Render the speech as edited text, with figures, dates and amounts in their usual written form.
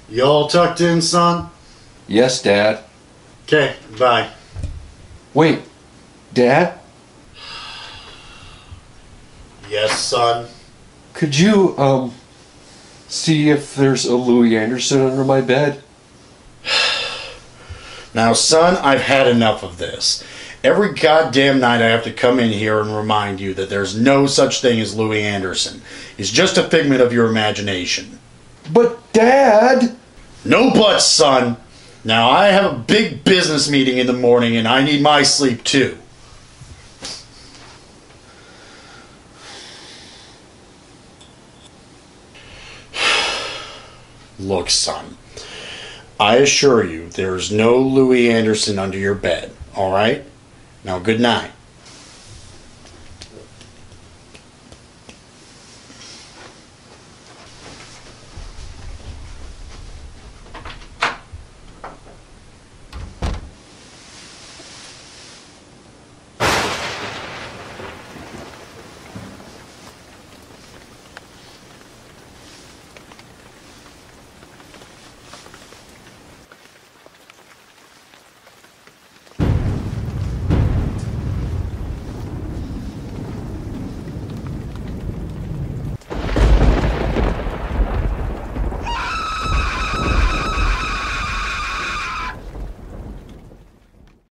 You all tucked in, son? Yes, Dad. Okay, bye. Wait, Dad? Yes, son? Could you, see if there's a Louie Anderson under my bed? Now, son, I've had enough of this. Every goddamn night I have to come in here and remind you that there's no such thing as Louie Anderson. He's just a figment of your imagination. But, Dad! No buts, son. Now, I have a big business meeting in the morning and I need my sleep too. Look, son. I assure you, there's no Louie Anderson under your bed, all right? Now, good night.